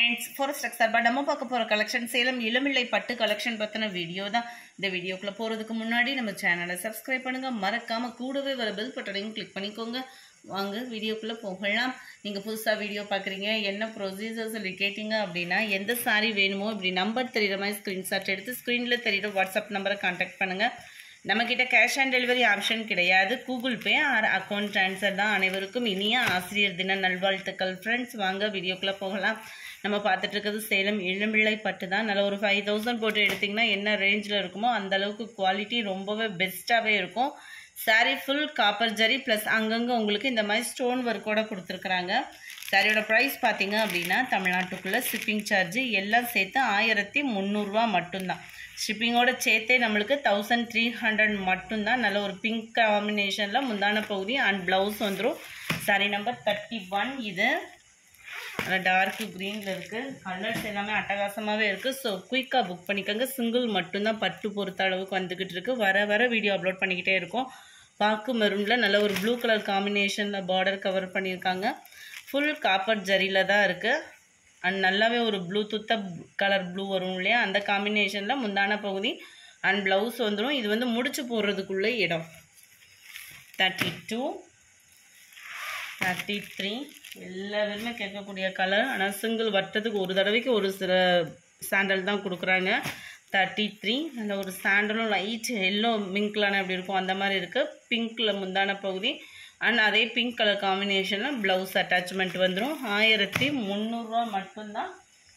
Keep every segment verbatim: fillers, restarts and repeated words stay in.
friends, forest textile but நம்ம பார்க்க போற collection சேலம் இளம்பிள்ளை பட்டு collection பத்தின வீடியோ தான். இந்த வீடியோக்குள்ள போறதுக்கு முன்னாடி நம்ம சேனலை subscribe பண்ணுங்க, மறக்காம கூடவே வர bell பட்டனையும் click பண்ணிக்கோங்க. வாங்க வீடியோக்குள்ள போகலாம். நீங்க புதுசா வீடியோ பார்க்கறீங்க, என்ன procedures கேட்டிங்க அப்படினா எந்த saree வேணுமோ இப்படி நம்பர் தெரியுற மாதிரி ஸ்கிரீன்ஷாட் எடுத்து ஸ்கிரீன்ல தெரியுற வாட்ஸ்அப் நம்பரை கான்டாக்ட் பண்ணுங்க. நம்ம கிட்ட கேஷ் ஆன் டெலிவரி ஆப்ஷன் கிடையாது, Google Pay or account transfer தான். அனைவருக்கும் இனிய ஆசிரியர் தின நல்வாழ்த்துக்கள். ஃப்ரெண்ட்ஸ் வாங்க வீடியோக்குள்ளே போகலாம். நம்ம பார்த்துட்டு இருக்கிறது சேலம் இளம்பிள்ளை பட்டு தான். நல்ல ஒரு ஃபைவ் தௌசண்ட் போட்டு எடுத்திங்கன்னா என்ன ரேஞ்சில் இருக்குமோ அந்த அளவுக்கு குவாலிட்டி ரொம்பவே பெஸ்ட்டாகவே இருக்கும். Sari full copper zari plus அங்கங்கே உங்களுக்கு இந்த மாதிரி ஸ்டோன் ஒர்க்கோட கொடுத்துருக்குறாங்க. சாரியோட ப்ரைஸ் பார்த்தீங்க அப்படின்னா தமிழ்நாட்டுக்குள்ளே ஷிப்பிங் சார்ஜு எல்லாம் சேர்த்து ஆயிரத்தி முந்நூறுரூவா மட்டும்தான். ஷிப்பிங்கோட சேர்த்தே நம்மளுக்கு தௌசண்ட் த்ரீ ஹண்ட்ரட் மட்டும்தான். நல்ல ஒரு பிங்க் காம்பினேஷனில் முந்தான பகுதி அண்ட் ப்ளவுஸ் வந்துடும். Sari number thirty one. இது நல்லா டார்க் க்ரீனில் இருக்குது. கலர்ஸ் எல்லாமே அட்டகாசமாகவே இருக்குது. ஸோ குயிக்காக புக் பண்ணிக்கோங்க. சிங்கிள் மட்டும்தான் பட்டு பொறுத்த அளவுக்கு வந்துக்கிட்டு இருக்குது. வர வர வீடியோ அப்லோட் பண்ணிக்கிட்டே இருக்கும். பாக்கு மெரூனில் நல்ல ஒரு ப்ளூ கலர் காம்பினேஷனில் பார்டர் கவர் பண்ணியிருக்காங்க. ஃபுல் காப்பர் ஜரியில் தான் இருக்குது. அண்ட் நல்லாவே ஒரு ப்ளூ துத்த கலர் ப்ளூ வரும் இல்லையா, அந்த காம்பினேஷனில் முந்தான பகுதி அண்ட் ப்ளவுஸ் வந்துடும். இது வந்து முடிச்சு போடுறதுக்குள்ளே இடம். தேர்ட்டி டூ தேர்ட்டி த்ரீ எல்லா பேருமே கேட்கக்கூடிய கலர். ஆனால் சிங்கிள் வட்டத்துக்கு ஒரு தடவைக்கு ஒரு சில சாண்டல் தான் கொடுக்குறாங்க. தேர்ட்டி த்ரீ நல்ல ஒரு சாண்டலும் லைட் எல்லோ மிங்க்லான எப்படி இருக்கும் அந்த மாதிரி இருக்குது. பிங்க்கில் முந்தான பகுதி அண்ட் அதே பிங்க் கலர் காம்பினேஷனில் ப்ளவுஸ் அட்டாச்மெண்ட் வந்துடும். ஆயிரத்தி முந்நூறுரூவா மட்டும்தான்.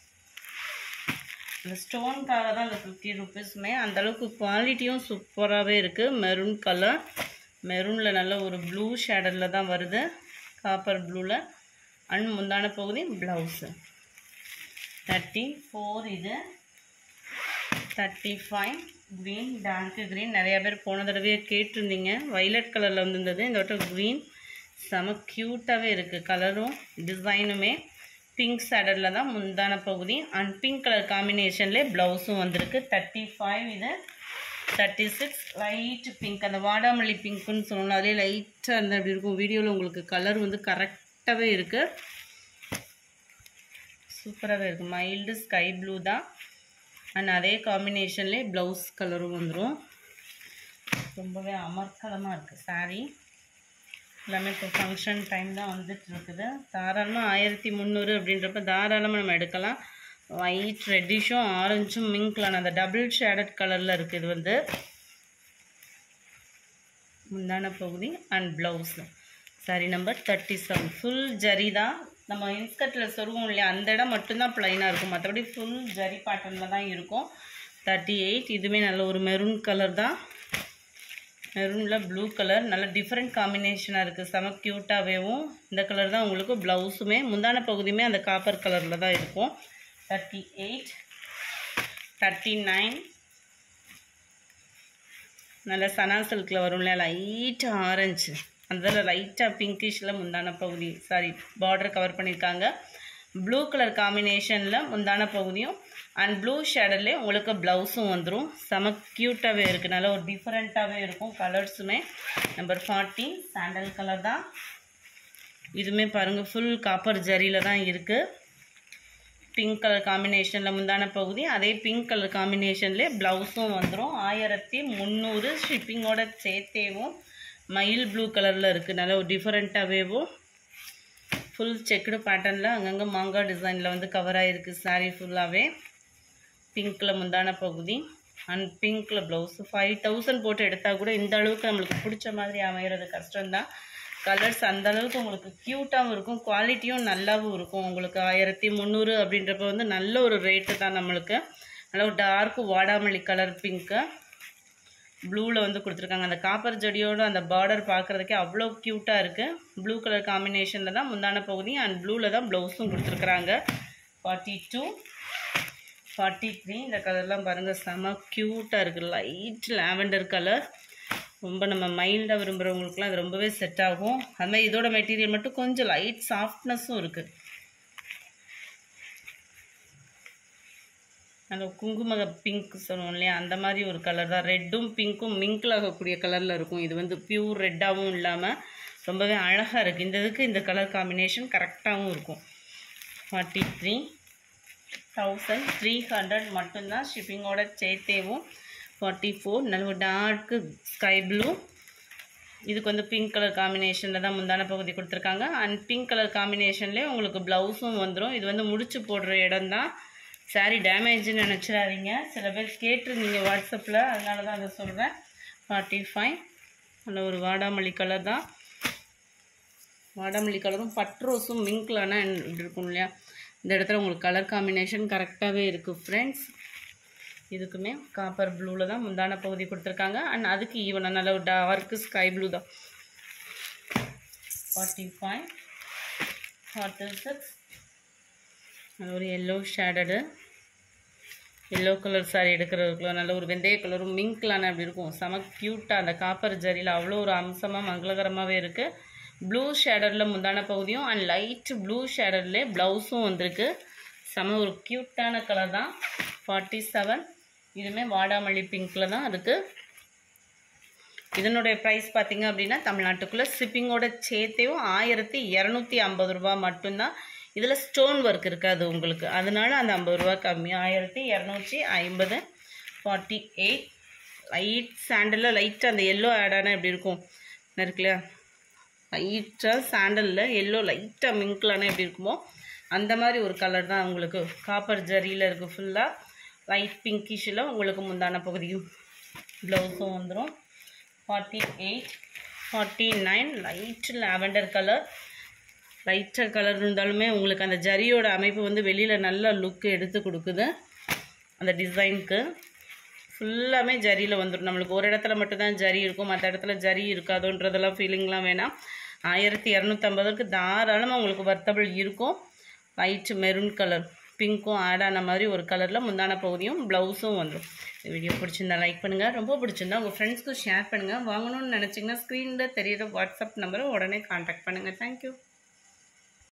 இந்த ஸ்டோனுக்காக தான் இந்த ஃபிஃப்டி ருபீஸுமே. அந்தளவுக்கு குவாலிட்டியும் சூப்பராகவே இருக்குது. மெரூன் கலர், மெரூனில் நல்ல ஒரு ப்ளூ ஷேடரில் தான் வருது, காப்பர் ப்ளூவில். அண்ட் முந்தான பகுதி ப்ளவுஸு. Thirty four. இது thirty five. Green, dark green. நிறையா பேர் போன தடவையே கேட்டிருந்தீங்க. வைலட் கலரில் வந்துருந்தது. இந்த வட்டம் க்ரீன் செம க்யூட்டாகவே இருக்குது. கலரும் டிசைனுமே பிங்க் ஷேடரில் தான் முந்தான பகுதி அண்ட் பிங்க் கலர் காம்பினேஷன்லேயே ப்ளவுஸும் வந்திருக்கு. Thirty five. இது தேர்ட்டி சிக்ஸ். லைட் பிங்க், அந்த வாடாமல்லி பிங்க்குன்னு சொல்லணும், அதே லைட்டாக இருந்தால் அப்படி இருக்கும். வீடியோவில் உங்களுக்கு கலர் வந்து கரெக்டாகவே இருக்குது, சூப்பராகவே இருக்குது. மைல்டு ஸ்கை ப்ளூ தான் அண்ட் அதே காம்பினேஷன்லேயே ப்ளவுஸ் கலரும் வந்துடும். ரொம்பவே அமர்க்கலமாக இருக்குது சாரீ. எல்லாமே இப்போ ஃபங்க்ஷன் டைம் தான் வந்துட்டு இருக்குது. தாராளமாக ஆயிரத்தி முந்நூறு அப்படின்றப்ப தாராளமாக நம்ம எடுக்கலாம். ஒயிட் ரெட்டிஷும் ஆரஞ்சும் மிங்க்லான அந்த டபுள் ஷேடட் கலரில் இருக்குது. இது வந்து முந்தான பகுதி and blouse. Sari number thirty seven. Full zari தான். நம்ம இன்ஸ்கர்ட்டில் சொருவோம் இல்லையா, அந்த இடம் மட்டும்தான் ப்ளைனாக இருக்கும், மற்றபடி ஃபுல் ஜரி பேட்டர்னில் தான் இருக்கும். Thirty eight. இதுவுமே நல்ல ஒரு மெரூன் கலர் தான். மெரூனில் ப்ளூ கலர் நல்ல டிஃப்ரெண்ட் காம்பினேஷனாக இருக்குது. செம க்யூட்டாகவேவும் இந்த கலர் தான் உங்களுக்கு ப்ளவுஸுமே. முந்தான பகுதியுமே அந்த காப்பர் கலரில் தான் இருக்கும். Thirty eight. Thirty nine. நல்ல சனா சில்கில் வரும் இல்லையா, லைட் ஆரஞ்சு, அதில் லைட்டாக பிங்கிஷில் முந்தான பகுதி சாரி பார்டர் கவர் பண்ணியிருக்காங்க. ப்ளூ கலர் காம்பினேஷனில் முந்தான பகுதியும் அண்ட் ப்ளூ ஷேடர்லேயே உங்களுக்கு ப்ளவுஸும் வந்துடும். செம க்யூட்டாகவே இருக்குது. நல்லா ஒரு டிஃப்ரெண்ட்டாகவே இருக்கும் கலர்ஸுமே. Number forty. சாண்டல் கலர் தான். இதுவுமே பாருங்கள் ஃபுல் காப்பர் ஜரியில் தான் இருக்குது. பிங்க் கலர் காம்பினேஷனில் முந்தான பகுதி, அதே பிங்க் கலர் காம்பினேஷன்லேயே ப்ளவுஸும் வந்துடும். ஆயிரத்தி முந்நூறு. ஷிப்பிங்கோட சேர்த்தேவும் மயில் ப்ளூ கலரில் இருக்குது. நல்லா ஒரு டிஃப்ரெண்ட்டாகவேவும் ஃபுல் செக்குடு பேட்டர்னில் அங்கங்கே மாங்காய் டிசைனில் வந்து கவர் ஆகிருக்கு சாரீ ஃபுல்லாகவே. பிங்க்கில் முந்தான பகுதி அண்ட் பிங்க்கில் ப்ளவுஸு. ஃபைவ் தௌசண்ட் போட்டு எடுத்தால் கூட இந்த அளவுக்கு நம்மளுக்கு பிடிச்ச மாதிரி அமைகிறது கஷ்டம்தான். கலர்ஸ் அந்த அளவுக்கு உங்களுக்கு க்யூட்டாகவும் இருக்கும், குவாலிட்டியும் நல்லாவும் இருக்கும். உங்களுக்கு ஆயிரத்தி முந்நூறு அப்படின்றப்ப வந்து நல்ல ஒரு ரேட்டு தான். நம்மளுக்கு நல்ல ஒரு டார்க் வாடாமல்லி கலர் பிங்க்கு ப்ளூவில் வந்து கொடுத்துருக்காங்க. அந்த காப்பர் ஜடியோடு அந்த பார்டர் பார்க்குறதுக்கே அவ்வளோ க்யூட்டாக இருக்குது. ப்ளூ கலர் காம்பினேஷனில் தான் முந்தான பகுதி அண்ட் ப்ளூவில் தான் ப்ளவுஸும் கொடுத்துருக்குறாங்க. Forty two. Forty three. இந்த கலர்லாம் பாருங்கள் செம்ம க்யூட்டாக இருக்குது. Light lavender colour. ரொம்ப நம்ம மைல்டாக விரும்புகிறவங்களுக்குலாம் அது ரொம்பவே செட் ஆகும். அதுமாதிரி இதோட மெட்டீரியல் மட்டும் கொஞ்சம் லைட் சாஃப்ட்னஸும் இருக்குது. அந்த குங்கும பிங்க் சொல்லுவோம் இல்லையா, அந்த மாதிரி ஒரு கலர் தான். ரெட்டும் பிங்க்கும் மிங்கிள் ஆகக்கூடிய கலரில் இருக்கும். இது வந்து பியூர் ரெட்டாகவும் இல்லாமல் ரொம்பவே அழகாக இருக்குது. இந்த இதுக்கு இந்த கலர் காம்பினேஷன் கரெக்டாகவும் இருக்கும். Forty three. Thousand three hundred மட்டும்தான் ஷிப்பிங்கோட சேர்த்தேவும். ஃபார்ட்டி ஃபோர் நல்ல ஒரு டார்க்கு ஸ்கை ப்ளூ. இதுக்கு வந்து பிங்க் கலர் காம்பினேஷனில் தான் முந்தான பகுதி கொடுத்துருக்காங்க. அண்ட் பிங்க் கலர் காம்பினேஷன்லேயே உங்களுக்கு ப்ளவுஸும் வந்துடும். இது வந்து முடிச்சு போடுற இடம் தான். சாரீ டேமேஜ்னு நினச்சிடாதீங்க. சில பேர் கேட்டுருந்தீங்க வாட்ஸ்அப்பில், அதனால தான் அதை சொல்கிறேன். ஃபார்ட்டி ஃபைவ் நல்ல ஒரு வாடாமல்லி கலர் தான். வாடாமல்லி கலரும் பட்ரோஸும் மிங்க்லானா இப்படி இருக்கும் இல்லையா, இந்த இடத்துல உங்களுக்கு கலர் காம்பினேஷன் கரெக்டாகவே இருக்குது ஃப்ரெண்ட்ஸ். இதுக்குமே காப்பர் ப்ளூவில் தான் முந்தான பகுதி கொடுத்துருக்காங்க. அண்ட் அதுக்கு ஈவனாக நல்ல ஒரு டார்க்கு ஸ்கை ப்ளூ தான். ஃபார்ட்டி ஃபைவ் ஃபார்ட்டி சிக்ஸ் ஒரு yellow shaded, yellow colour sari எடுக்கிறதுக்குள்ள நல்ல ஒரு வெந்தய கலரும் மிங்க்லான அப்படி இருக்கும். செம க்யூட்டாக அந்த காப்பர் ஜரியில் அவ்வளோ ஒரு அம்சமாக மங்களகரமாகவே இருக்குது. ப்ளூ ஷேடரில் முந்தான பகுதியும் அண்ட் லைட் ப்ளூ ஷேடர்லேயே ப்ளவுஸும் வந்திருக்கு. செம ஒரு க்யூட்டான கலர் தான். ஃபார்ட்டி செவன் இதுவுமே வாடாமல்லி பிங்க்கில் தான் இருக்குது. இதனுடைய ப்ரைஸ் பார்த்திங்க அப்படின்னா தமிழ்நாட்டுக்குள்ளே ஷிப்பிங்கோட சேர்த்தையும் ஆயிரத்தி இரநூத்தி ஐம்பது ரூபா மட்டும்தான். இதில் ஸ்டோன் ஒர்க் இருக்காது உங்களுக்கு, அதனால அந்த ஐம்பது ரூபா கம்மி. ஆயிரத்தி இரநூற்றி ஐம்பது. ஃபார்ட்டி எயிட் லைட் சாண்டலில் லைட்டாக அந்த எல்லோ ஆடானா எப்படி இருக்கும் இருக்குல்லையா, லைட்டாக சாண்டலில் எல்லோ லைட்டாக மிங்க்லானா எப்படி இருக்குமோ அந்த மாதிரி ஒரு கலர் தான் உங்களுக்கு. காப்பர் ஜரியில் இருக்குது ஃபுல்லாக. லைட் பிங்கிஷில் உங்களுக்கு முந்தான பகுதியும் ப்ளவுஸும் வந்துடும். Forty eight forty nine light lavender colour. Lighter colour இருந்தாலுமே உங்களுக்கு அந்த ஜரியோட அமைப்பு வந்து வெளியில் நல்ல லுக்கு எடுத்து கொடுக்குது. அந்த டிசைனுக்கு ஃபுல்லாமே ஜரியில் வந்துடும். நம்மளுக்கு ஒரு இடத்துல மட்டும்தான் ஜரி இருக்கும், மற்ற இடத்துல ஜரி இருக்காதுன்றதெல்லாம் ஃபீலிங்லாம் வேணாம். ஆயிரத்தி இரநூத்தம்பதுக்கு தாராளமாக உங்களுக்கு வர்த்தபிள் இருக்கும். லைட் மெரூன் கலர் பிங்க்கும் ஆட் ஆன மாதிரி ஒரு கலரில் முந்தான பகுதியும் ப்ளவுஸும் வந்துடும். இந்த வீடியோ பிடிச்சிருந்தா லைக் பண்ணுங்கள், ரொம்ப பிடிச்சிருந்தா உங்கள் ஃப்ரெண்ட்ஸ்க்கு ஷேர் பண்ணுங்கள். வாங்கணும்னு நினச்சிங்கன்னா ஸ்க்ரீனில் தெரியிற வாட்ஸ்அப் நம்பரை உடனே கான்டாக்ட் பண்ணுங்கள். தேங்க்யூ.